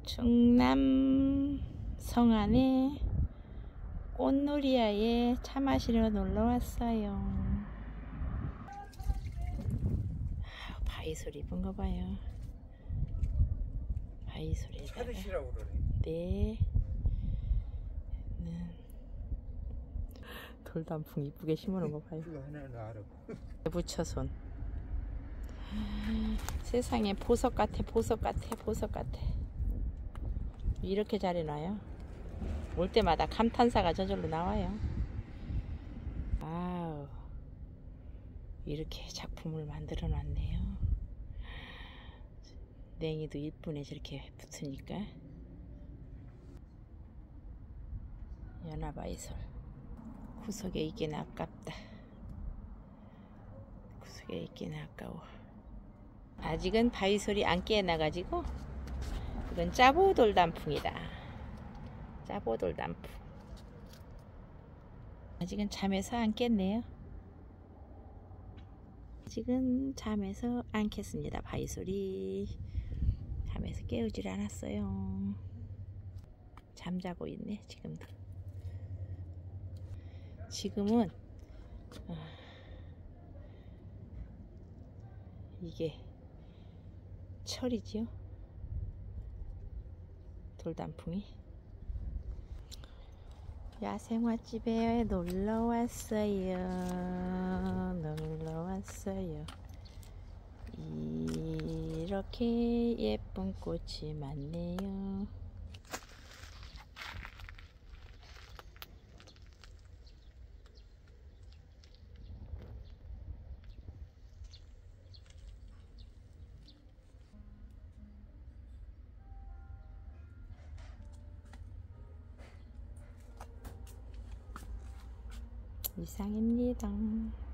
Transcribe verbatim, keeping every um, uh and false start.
충남 성안에 꽃놀이야에 차 마시러 놀러 왔어요. 바위솔 이쁜 거 봐요. 바위솔에다가 찾으시라고 그러네. 네. 음. 돌단풍 이쁘게 심어놓은 거 봐요. 그거 하나는 알아. 부처손. 세상에 보석 같아, 보석 같아, 보석 같아. 이렇게 잘 해놔요. 올 때마다 감탄사가 저절로 나와요. 아우, 이렇게 작품을 만들어 놨네요. 냉이도 이쁘네, 저렇게 붙으니까. 연화바위솔. 구석에 있기는 아깝다. 구석에 있기는 아까워. 아직은 바위솔이 안 깨어나가지고 이건 짜보돌단풍이다. 짜보돌단풍. 아직은 잠에서 안 깼네요. 아직은 잠에서 안 깼습니다. 바위솔이 잠에서 깨우질 않았어요. 잠자고 있네 지금도. 지금은 어, 이게 철이지요. 돌단풍이. 야생화집에 놀러 왔어요. 놀러 왔어요. 이렇게 예쁜 꽃이 많네요. 이상입니다.